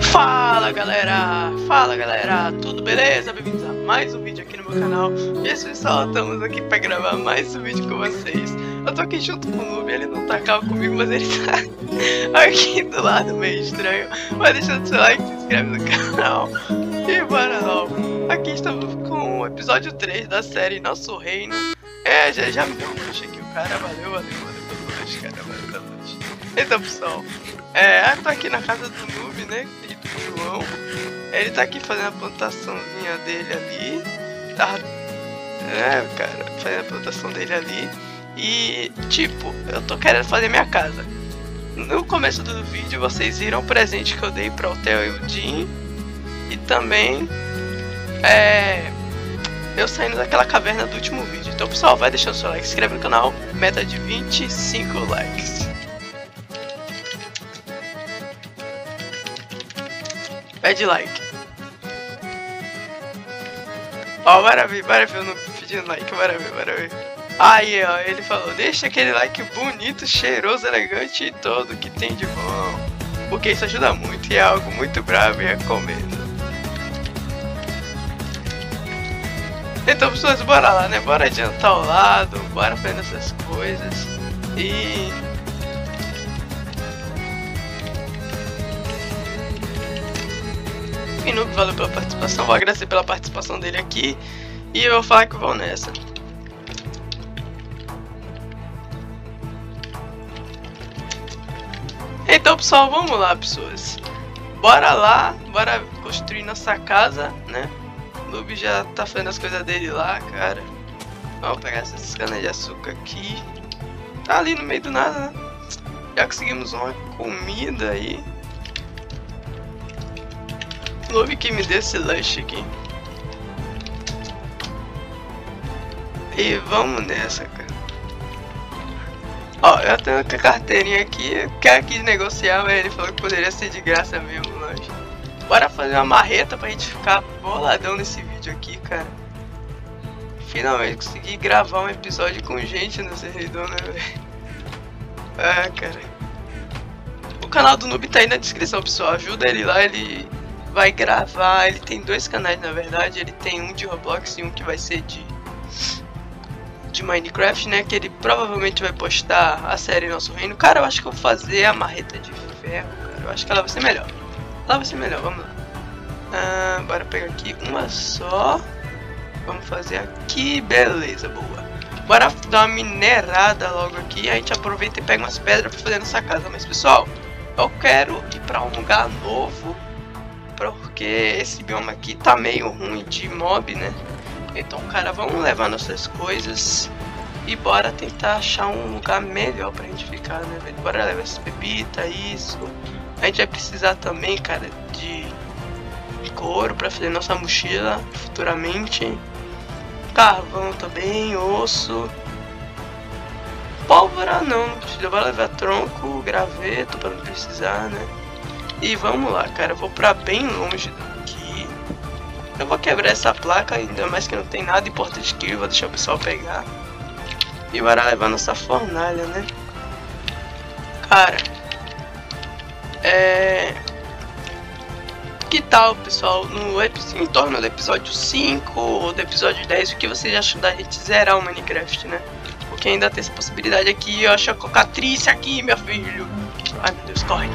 Fala galera, tudo beleza? Bem-vindos a mais um vídeo aqui no meu canal. E esse pessoal, estamos aqui pra gravar mais um vídeo com vocês. Eu tô aqui junto com o Noob, ele não tá calmo comigo, mas ele tá aqui do lado meio estranho. Vai deixando seu like, se inscreve no canal e bora logo. Aqui estamos com o episódio 3 da série Nosso Reino. Já me deu um push aqui o cara, valeu pelo push, cara, valeu pelo push. Então pessoal, eu tô aqui na casa do Noob, né, do João. Ele tá aqui fazendo a plantaçãozinha dele ali. Fazendo a plantação dele ali. E tipo, eu tô querendo fazer minha casa. No começo do vídeo vocês viram o presente que eu dei pra Theo e o Jim. E também eu saindo daquela caverna do último vídeo. Então pessoal, vai deixando seu like, se inscreve no canal. Meta de 25 likes. Pede like. Ó, bora ver eu não pedindo like, bora ver. Aí, ó, ele falou, deixa aquele like bonito, cheiroso, elegante e todo que tem de bom. Porque isso ajuda muito e é algo muito bravo e recomendo. Então, pessoas, bora lá, né? Bora adiantar o lado, bora fazer essas coisas. E Noob, valeu pela participação, vou agradecer pela participação dele aqui. E eu vou falar que vou nessa. Então pessoal, vamos lá pessoas. Bora lá, bora construir nossa casa, né? O Noob já tá fazendo as coisas dele lá, cara. Vamos pegar essas canas de açúcar aqui. Tá ali no meio do nada, né? Já conseguimos uma comida aí. Noob que me dê esse lanche aqui. E vamos nessa, cara. Ó, eu tenho com a carteirinha aqui. O cara quis negociar, mas ele falou que poderia ser de graça mesmo o lanche. Bora fazer uma marreta pra gente ficar boladão nesse vídeo aqui, cara. Finalmente consegui gravar um episódio com gente no servidor, né, velho? Cara. O canal do Noob tá aí na descrição, pessoal. Ajuda ele lá, ele vai gravar, ele tem dois canais na verdade, ele tem um de Roblox e um que vai ser de Minecraft, né, que ele provavelmente vai postar a série Nosso Reino. Cara, eu acho que eu vou fazer a marreta de ferro, cara, eu acho que ela vai ser melhor. Vamos lá. Bora pegar aqui uma só. Vamos fazer aqui, beleza, boa. Bora dar uma minerada logo aqui, a gente aproveita e pega umas pedras pra fazer nossa casa. Mas pessoal, eu quero ir pra um lugar novo, porque esse bioma aqui tá meio ruim de mob, né? Então, cara, vamos levar nossas coisas e bora tentar achar um lugar melhor pra gente ficar, né, velho? Bora levar essas bebidas, isso. A gente vai precisar também, cara, de couro pra fazer nossa mochila futuramente. Carvão também, osso. Pólvora não precisa, bora levar tronco, graveto pra não precisar, né? E vamos lá, cara, eu vou pra bem longe daqui. Eu vou quebrar essa placa, ainda mais que não tem nada importante aqui. Eu vou deixar o pessoal pegar. E bora levar nossa fornalha, né? Cara, que tal, pessoal, em torno do episódio 5 ou do episódio 10, o que vocês acham da gente zerar o Minecraft, né? Porque ainda tem essa possibilidade aqui. Eu acho a cocatriz aqui, meu filho. Ai, meu Deus, corre.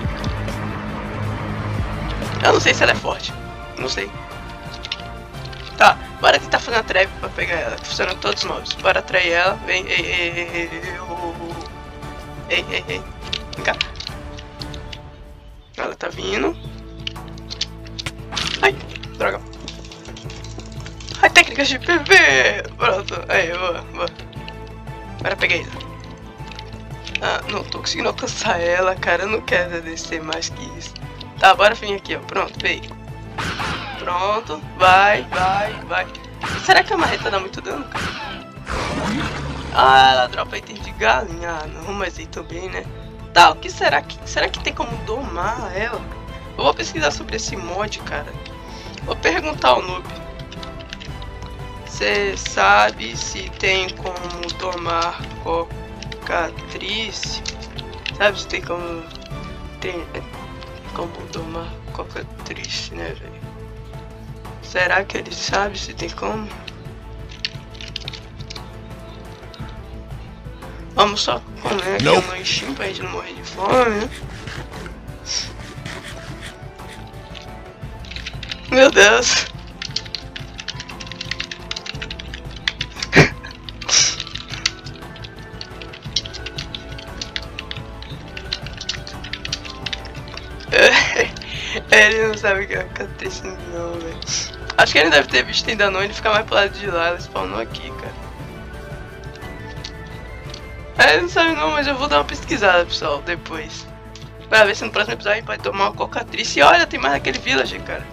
Eu não sei se ela é forte. Não sei. Tá, bora tentar fazer uma trap pra pegar ela. Funcionam todos os mobs. Bora atrair ela. Vem, ei. Vem cá. Ela tá vindo. Ai, droga. Ai, técnicas de PV. Pronto, aí, boa. Bora, peguei ela. Não tô conseguindo alcançar ela, cara. Eu não quero descer mais que isso. Tá, bora vir aqui, ó. Pronto, veio. Pronto, vai. Será que a marreta dá muito dano, cara? Ela dropa item de galinha. Não, mas aí também, né? Tá, o que será que tem como domar ela? Eu vou pesquisar sobre esse mod, cara. Vou perguntar ao Noob. Você sabe se tem como domar cocatriz? Sabe se tem como... como domar cocatriz, né, velho? Será que ele sabe se tem como? Vamos só comer aqui um lanchinho pra gente não morrer de fome, né? Meu Deus! Ele não sabe o que é cocatriz não, velho. Acho que ele deve ter visto ainda não, ele fica mais pro lado de lá, ela spawnou aqui, cara. Ele não sabe não, mas eu vou dar uma pesquisada, pessoal, depois. Pra ver se no próximo episódio a gente pode tomar uma cocatriz. E olha, tem mais aquele village, cara.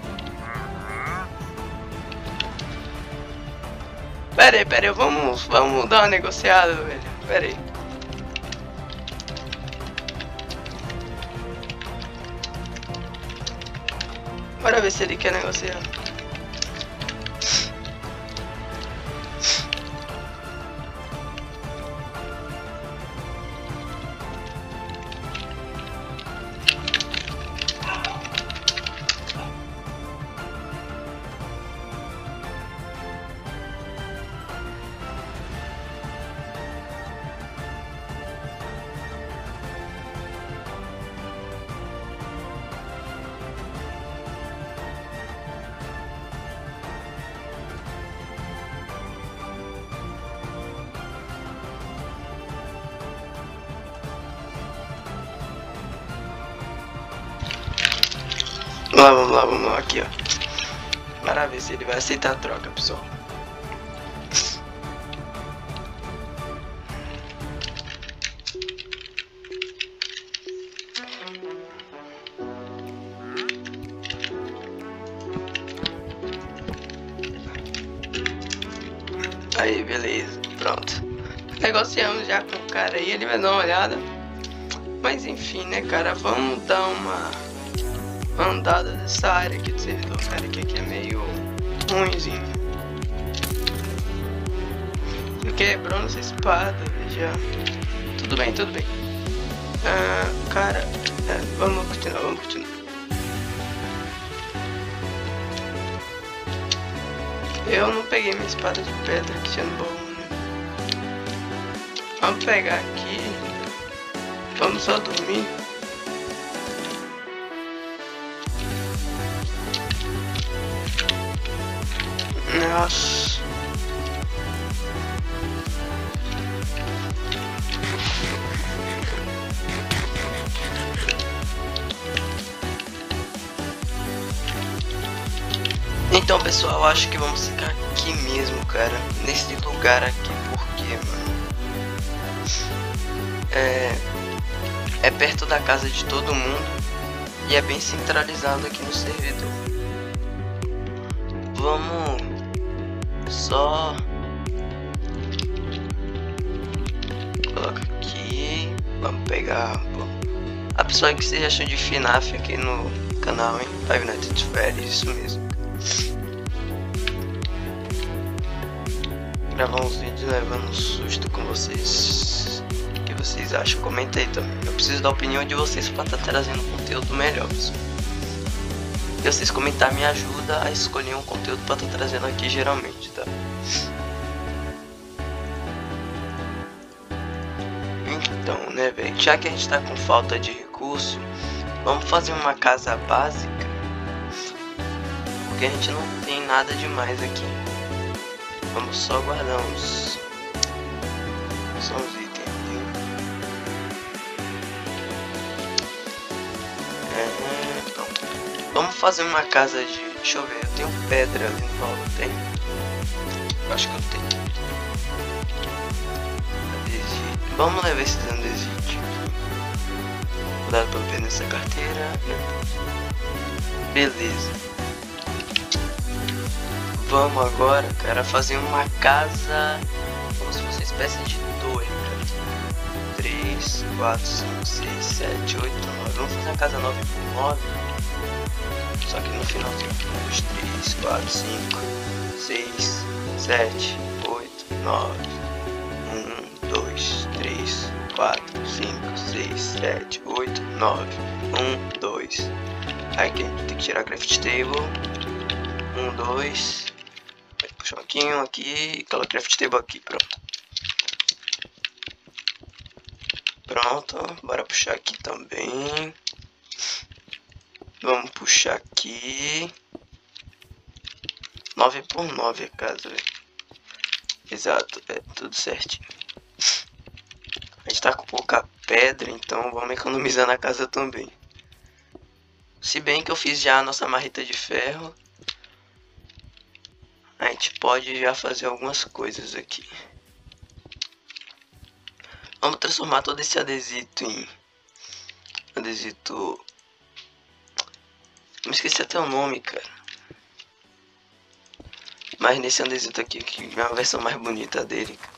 Pera aí, vamos dar uma negociada, velho. Pera aí. Bora ver se ele quer negociar. Vamos lá, aqui ó. Para ver se ele vai aceitar a troca, pessoal. Aí, beleza, pronto. Negociamos já com o cara aí, ele vai dar uma olhada. Mas enfim, né, cara, vamos dar uma andada dessa área aqui do servidor, cara, que aqui é meio ruimzinho. Eu quebrou nossa espada, já. Tudo bem. Cara, vamos continuar. Eu não peguei minha espada de pedra que tinha no baú, né? Vamos pegar aqui. Vamos só dormir. Nossa. Então, pessoal, acho que vamos ficar aqui mesmo, cara. Nesse lugar aqui, porque, mano, é perto da casa de todo mundo e é bem centralizado aqui no servidor. Vamos só coloca aqui. Vamos pegar a pessoa que vocês acham de FNAF aqui no canal, hein? Five Nights at Freddy's, isso mesmo. Gravar uns vídeos levando um susto com vocês. O que vocês acham? Comenta aí também. Eu preciso da opinião de vocês para estar trazendo conteúdo melhor, pessoal. E vocês comentar me ajuda a escolher um conteúdo para estar trazendo aqui geralmente, tá? Então, né, velho, já que a gente tá com falta de recurso, vamos fazer uma casa básica, porque a gente não tem nada demais aqui. Vamos só guardar uns itens aqui. Pronto. Vamos fazer uma casa de... Deixa eu ver, eu tenho pedra ali no baú, não tem? Eu acho que eu tenho. Adesivo. Vamos levar esses adesivos. Cuidado pra ver nessa carteira. Beleza. Vamos agora, cara, fazer uma casa como se fosse uma espécie de torre, cara. 3, 4, 5, 6, 7, 8, 9. Vamos fazer uma casa 9 por 9. Só que no final tem 2, 3, 4, 5, 6, 7, 8, 9. 1, 2, 3, 4, 5, 6, 7, 8, 9. 1, 2. Aí que a gente tem que tirar a craft table. 1, 2. Puxar um aqui, um aqui. E colocar a craft table aqui, pronto. Pronto, bora puxar aqui também. Vamos puxar aqui. 9 por 9 a casa, velho. Exato, é tudo certinho. A gente tá com pouca pedra, então vamos economizar na casa também. Se bem que eu fiz já a nossa marreta de ferro, a gente pode já fazer algumas coisas aqui. Vamos transformar todo esse adesito em... adesito... me esqueci até o nome, cara. Mas nesse adesito aqui, que é uma versão mais bonita dele, cara.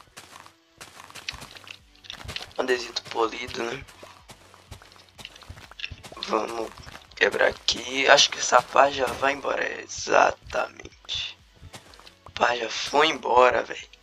Adesito polido, né? Vamos quebrar aqui. Acho que essa pá já vai embora. Exatamente. A pá já foi embora, velho.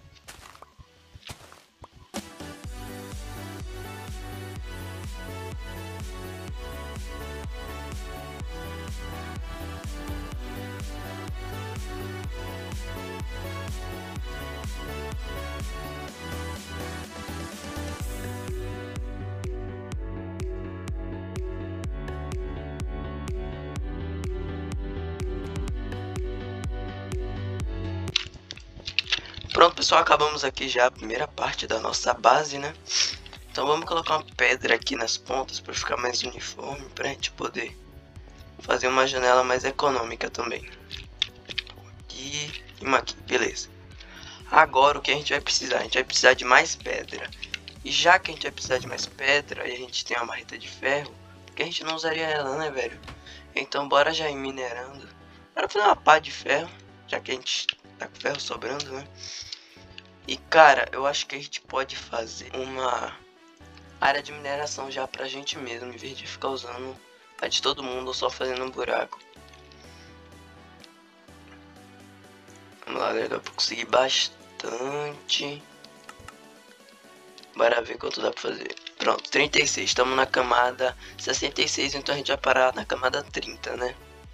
Pronto, pessoal, acabamos aqui já a primeira parte da nossa base, né? Então vamos colocar uma pedra aqui nas pontas para ficar mais uniforme, para a gente poder fazer uma janela mais econômica também. Aqui e uma aqui, beleza. Agora o que a gente vai precisar? A gente vai precisar de mais pedra. E já que a gente vai precisar de mais pedra e a gente tem uma marreta de ferro, porque a gente não usaria ela, né, velho? Então bora já ir minerando. Bora fazer uma pá de ferro, já que a gente tá com ferro sobrando, né? E cara, eu acho que a gente pode fazer uma área de mineração já pra gente mesmo, em vez de ficar usando a de todo mundo ou só fazendo um buraco. Vamos lá, galera, dá pra conseguir bastante. Bora ver quanto dá pra fazer. Pronto, 36, estamos na camada 66, então a gente vai parar na camada 30, né?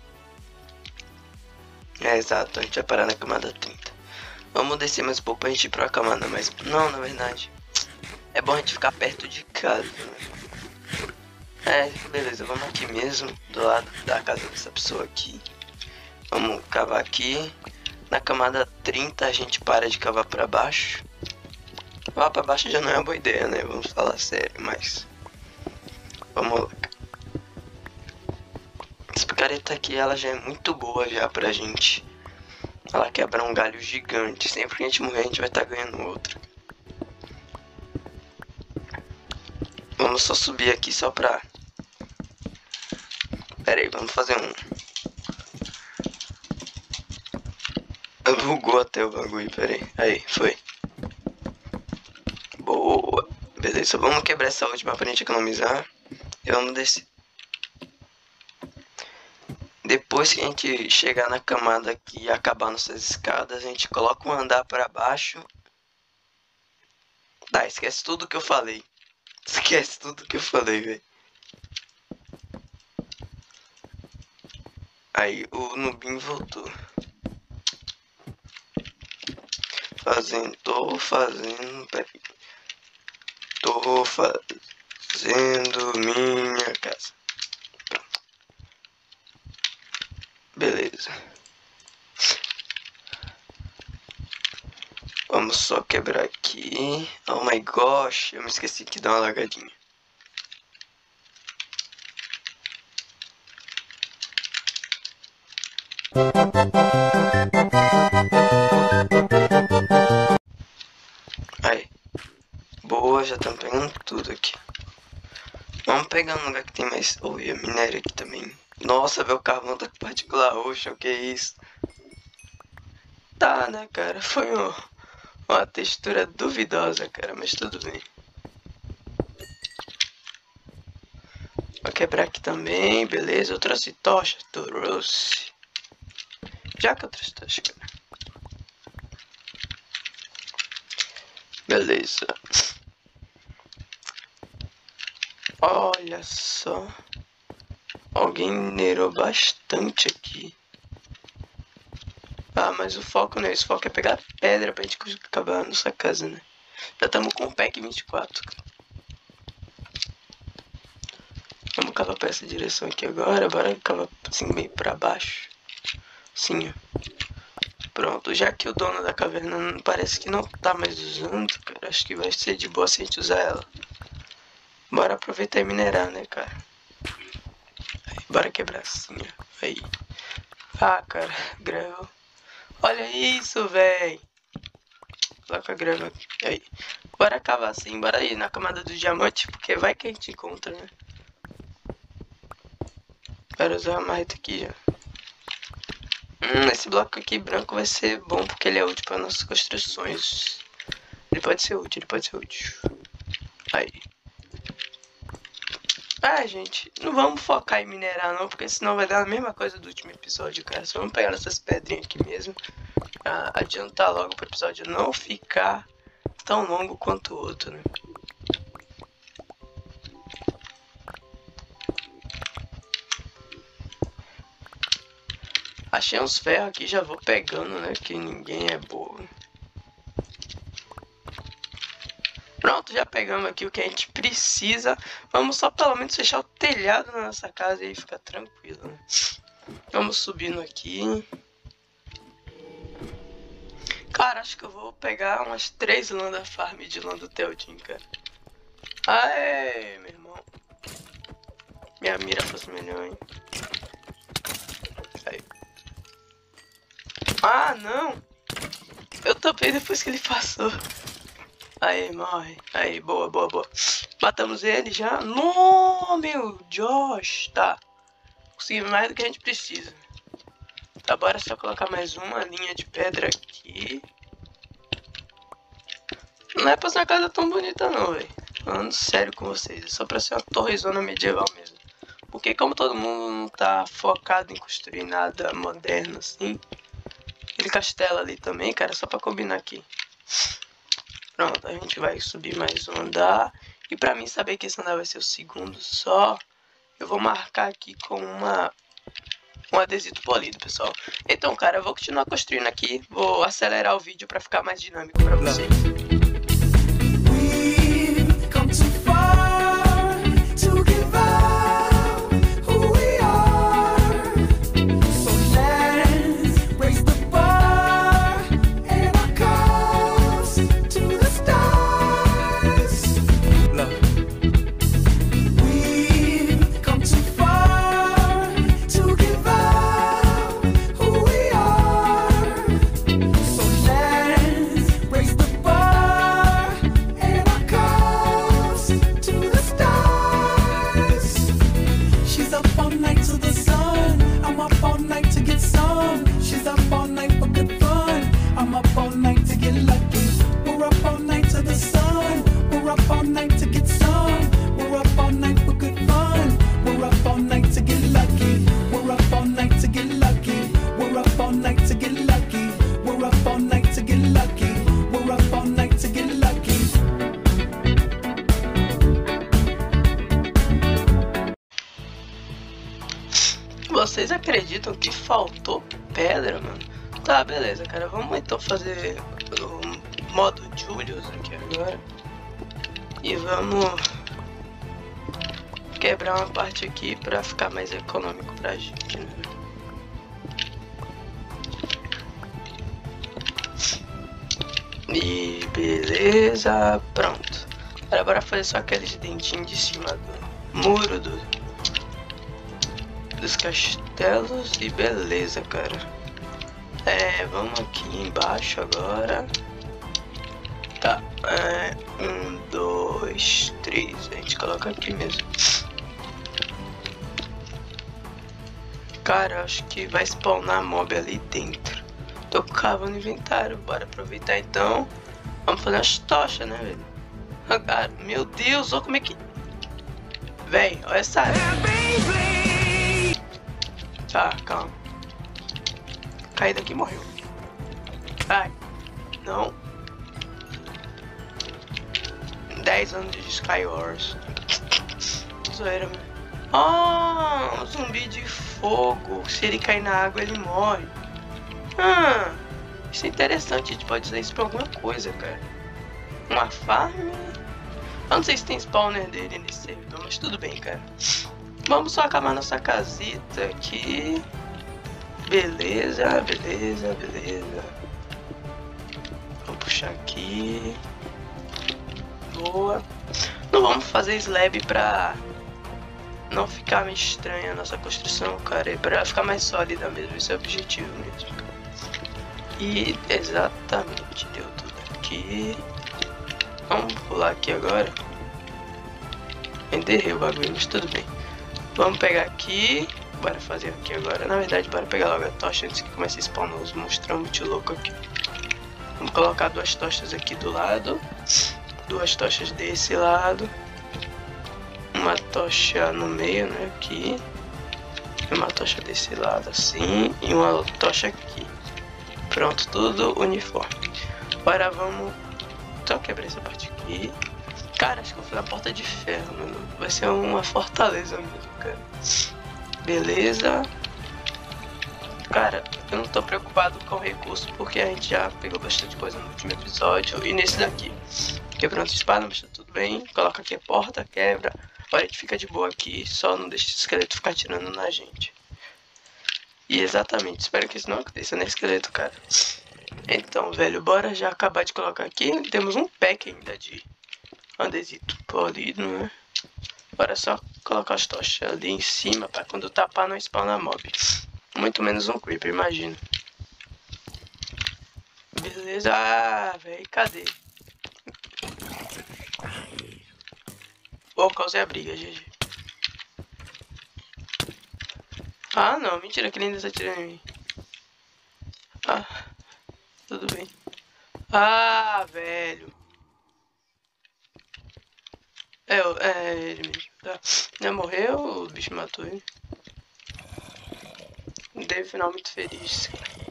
É, exato, a gente vai parar na camada 30. Vamos descer mais um pouco pra gente ir pra camada, mas não, na verdade é bom a gente ficar perto de casa, né? É, beleza, vamos aqui mesmo, do lado da casa dessa pessoa aqui. Vamos cavar aqui. Na camada 30 a gente para de cavar pra baixo. Cavar pra baixo já não é uma boa ideia, né? Vamos falar sério, mas... vamos lá. Essa picareta aqui, ela já é muito boa já pra gente. Ela quebra um galho gigante. Sempre que a gente morrer, a gente vai estar ganhando outro. Vamos só subir aqui só pra... pera aí, vamos fazer um... bugou até o bagulho, pera aí. Aí, foi. Boa. Beleza, vamos quebrar essa última pra gente economizar. E vamos descer. Depois que a gente chegar na camada aqui e acabar nossas escadas, a gente coloca um andar para baixo. Tá, esquece tudo que eu falei. Esquece tudo que eu falei, velho. Aí, o Nubinho voltou. Tô fazendo minha casa. Pronto. Beleza. Vamos só quebrar aqui. Oh my gosh, eu me esqueci que dá uma lagadinha. Aí. Boa, já estamos pegando tudo aqui. Vamos pegar um lugar que tem mais... oh, e minério aqui também. Nossa, velho, o carvão tá com partícula roxa, o que é isso? Tá, né, cara? Foi uma textura duvidosa, cara, mas tudo bem. Vou quebrar aqui também, beleza. Eu trouxe tocha, trouxe. Já que eu trouxe tocha, cara. Beleza. Olha só. Alguém minerou bastante aqui. Ah, mas o foco não é isso. O foco é pegar pedra pra gente acabar a nossa casa, né? Já estamos com o pack 24. Vamos cavar pra essa direção aqui agora. Bora cavar assim meio pra baixo. Sim, ó. Pronto, já que o dono da caverna parece que não tá mais usando, cara, acho que vai ser de boa se a gente usar ela. Bora aproveitar e minerar, né, cara? Aí, bora quebrar assim, ó. Aí. Ah, cara, gravel. Olha isso, véi. Coloca a grava aqui. Aí. Bora cavar assim, bora ir na camada do diamante, porque vai que a gente encontra, né? Bora usar a marreta aqui já. Esse bloco aqui branco vai ser bom porque ele é útil para nossas construções. Ele pode ser útil, ele pode ser útil. Aí. Ah, gente, não vamos focar em minerar não, porque senão vai dar a mesma coisa do último episódio, cara. Só vamos pegar essas pedrinhas aqui mesmo. Pra adiantar logo pro episódio não ficar tão longo quanto o outro, né? Achei uns ferros aqui, já vou pegando, né? Que ninguém é bobo. Pronto, já pegamos aqui o que a gente precisa. Vamos só pelo menos fechar o telhado na nossa casa e aí fica tranquilo, né? Vamos subindo aqui. Cara, acho que eu vou pegar umas 3 lã da farm de lã do Teldin, cara. Aê, meu irmão. Minha mira fosse melhor, hein? Aí. Ah, não! Eu topei depois que ele passou. Aí, morre. Aí, boa, boa, boa. Matamos ele já. Não, meu, Josh. Tá. Conseguimos mais do que a gente precisa. Tá, bora só colocar mais uma linha de pedra aqui. Não é pra ser uma casa tão bonita não, velho. Falando sério com vocês. É só pra ser uma torrezona medieval mesmo. Porque como todo mundo não tá focado em construir nada moderno assim. Aquele castelo ali também, cara, só pra combinar aqui. Pronto, a gente vai subir mais um andar. E pra mim saber que esse andar vai ser o segundo só, eu vou marcar aqui com um adesivo polido, pessoal. Então, cara, eu vou continuar construindo aqui. Vou acelerar o vídeo pra ficar mais dinâmico pra vocês. Vocês acreditam que faltou pedra, mano? Tá, beleza, cara. Vamos então fazer o modo Julius aqui agora. E vamos quebrar uma parte aqui pra ficar mais econômico pra gente, né? E beleza, pronto. Agora bora fazer só aqueles dentinhos de cima do muro dos castelos e beleza, cara. Vamos aqui embaixo agora. Tá, 1, 2, 3. A gente coloca aqui mesmo. Cara, acho que vai spawnar mob ali dentro. Tô cavando no inventário, bora aproveitar então. Vamos fazer umas tochas, né, velho? Ah, meu Deus, olha como é que... Véi, olha essa... Tá, calma. Caí daqui e morreu. Ai, não. 10 anos de Skywars. Zoeira, mano. Oh, um zumbi de fogo. Se ele cair na água, ele morre. Isso é interessante. A gente pode usar isso pra alguma coisa, cara. Uma farm. Eu não sei se tem spawner dele nesse servidor, mas tudo bem, cara. Vamos só acabar nossa casita aqui. Beleza, beleza, beleza. Vamos puxar aqui. Boa. Não vamos fazer slab pra não ficar meio estranha a nossa construção, cara. É pra ficar mais sólida mesmo. Esse é o objetivo mesmo. E exatamente, deu tudo aqui. Vamos pular aqui agora. Enterrei o bagulho, mas tudo bem. Vamos pegar aqui. Bora fazer aqui agora. Na verdade, bora pegar logo a tocha antes que comece a spawnar os monstrão muito louco aqui. Vamos colocar 2 tochas aqui do lado. 2 tochas desse lado. Uma tocha no meio, né? Aqui. E uma tocha desse lado, assim. E uma tocha aqui. Pronto, tudo uniforme. Agora vamos... Só quebrar essa parte aqui. Cara, acho que eu vou fazer a porta de ferro, mano. Vai ser uma fortaleza mesmo, cara. Beleza. Cara, eu não tô preocupado com o recurso, porque a gente já pegou bastante coisa no último episódio. E nesse daqui. Quebrando a espada, mas tá tudo bem. Coloca aqui a porta, quebra. Agora a gente fica de boa aqui. Só não deixa esse esqueleto ficar atirando na gente. E exatamente, espero que isso não aconteça, né, esqueleto, cara? Então, velho, bora já acabar de colocar aqui. Temos um pack ainda de andesito polido, né? Bora só colocar as tochas ali em cima pra quando tapar não spawnar mob. Muito menos um creeper, imagina. Beleza, velho, cadê? Oh, causei a briga, GG. Ah, não, mentira que ele ainda tá atirando em mim. Ah, tudo bem. Ah, velho. É ele mesmo. Tá. Já morreu, o bicho matou ele. Dei um final muito feliz.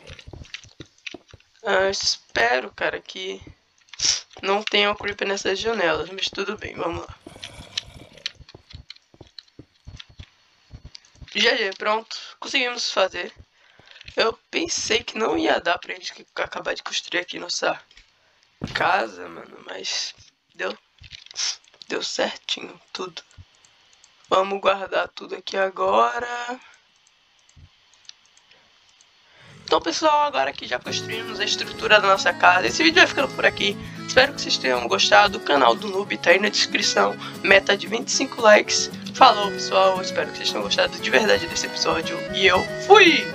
Espero, cara, que não tenha um creeper nessas janelas, mas tudo bem, vamos lá. GG, pronto, conseguimos fazer. Eu pensei que não ia dar pra gente acabar de construir aqui nossa casa, mano, mas deu certinho tudo. Vamos guardar tudo aqui agora. Então, pessoal, agora que já construímos a estrutura da nossa casa, esse vídeo vai ficando por aqui. Espero que vocês tenham gostado. O canal do Noob tá aí na descrição. Meta de 25 likes. Falou, pessoal. Espero que vocês tenham gostado de verdade desse episódio. E eu fui!